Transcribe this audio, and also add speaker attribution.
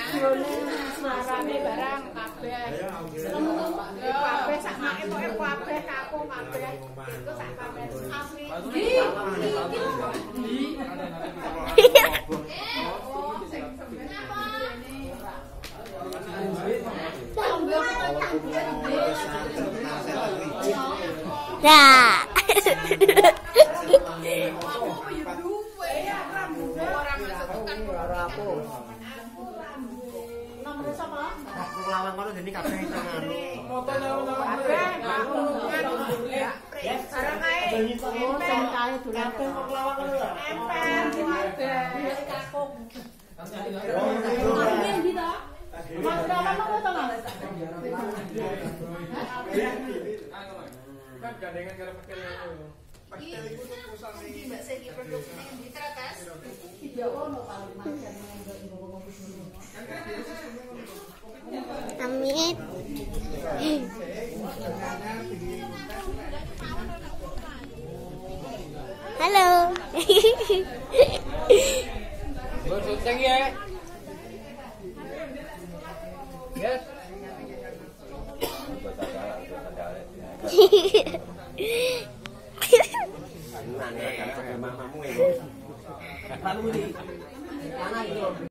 Speaker 1: videone suarane barang kabeh. Kabeh sak make pokoke kabeh kampung kabeh. Iku sak pamer asli.
Speaker 2: Nah.
Speaker 3: Lawan kono dene kabeh tengane. Moto
Speaker 1: Sarang ae.
Speaker 2: Sing kae dolan
Speaker 3: kok lawan kono ya.
Speaker 1: Emper kabeh. Kakung.
Speaker 3: Kan gandengan karo pekel ngono. Pekel iku pusat iki mbak sing produksine di Tretes.
Speaker 1: Ya ono paling macam
Speaker 2: Amit. Halo.
Speaker 3: Buat syuting ya. Yes. Mamamu ini. Lalu di mana itu?